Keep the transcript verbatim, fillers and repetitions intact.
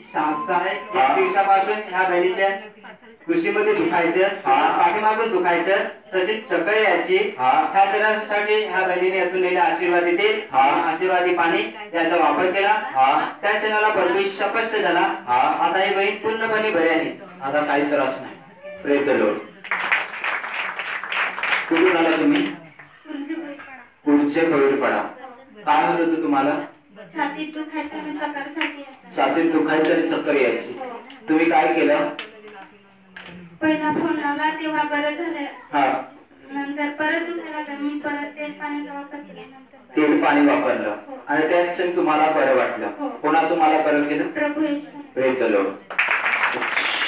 साहेब एक दिवसापासून ह्या बहिणीच्या कृषीमध्ये दुखायचं, पाठीमागून दुखायचं, तसेच चक्कर यायची. ह्या त्रासासाठी ह्या बहिणीने यातून आशीर्वादी तेल, आशीर्वादी पाणी याचा वापर केला. त्या क्षणाला भरपूर स्पष्ट झाला. आता ही बहीण पूर्णपणे बरी आहे. आता काही त्रास नाही. Praise the Lord. कुठून आला तुम्ही? पुढचे पडा. काय होत होतं तुम्हाला? छातीत दुखायचं आणि चक्कर यायची. छातीत दुखायचं आणि चक्कर यायची. तुम्ही काय केलं? पहिला फोन लावला तेव्हा बरं झालं. हा. नंतर परत दुखायला लागलं. मी परत तेल पाण्याचा वापर केल्यानंतर तेल पाणी वापरलं आणि त्याच क्षणी तुम्हाला बरं वाटलं. कोणा तुम्हाला बरं केलं? प्रभू. Praise the Lord.